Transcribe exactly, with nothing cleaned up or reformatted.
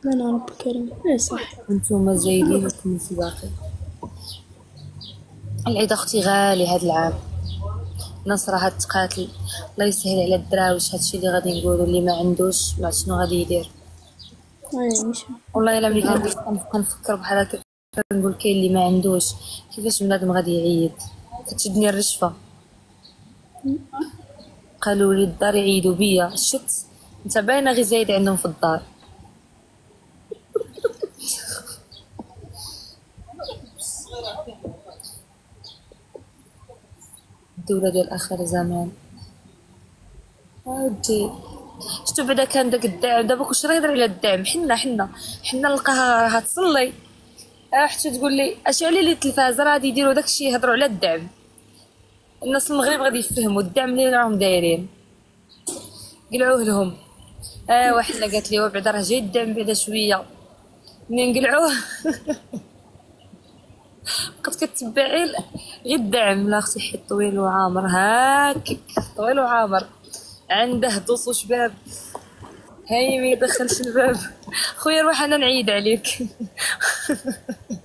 لا رب كريم. ايه صح. وانتم زايدين لكم في باقي. العيد اختي غالي هاد العام، الناس راها تقاتل. الله يسهل على الدراوش، هادشي اللي غادي نقولوا، اللي ما عندوش ما شنو غادي يدير. عايشة. والله الا ملي كنبقى نفكر بحال هكا كنقول كاين اللي ما عندوش، كيفاش بنادم غادي يعيد؟ كتشدني الرشفه. قالوا لي الدار يعيدوا بيا، شت انت باينه غير زايد عندهم في الدار. الدوله ديال اخر زمان. اودي شتو بعدا كان داك الدعم، دابا كلشي راه يهضر على الدعم. حنا حنا حنا نلقاها راها تصلي، آه، حتى تقول لي اش على لي التلفاز راه غادي يديروا داكشي يهضروا على الدعم. الناس المغرب غادي يفهموا الدعم اللي راهم دايرين، قلعوه لهم. اه وحنا قالت لي بعدا راه جاي الدعم بعدا شويه منين نقلعوه. بقيت كتبعي غير الدعم. لا اختي حيت طويل وعامر هاكك، طويل وعامر عنده دوس وشباب. هاي ما يدخلش الباب. خويا روح انا نعيد عليك.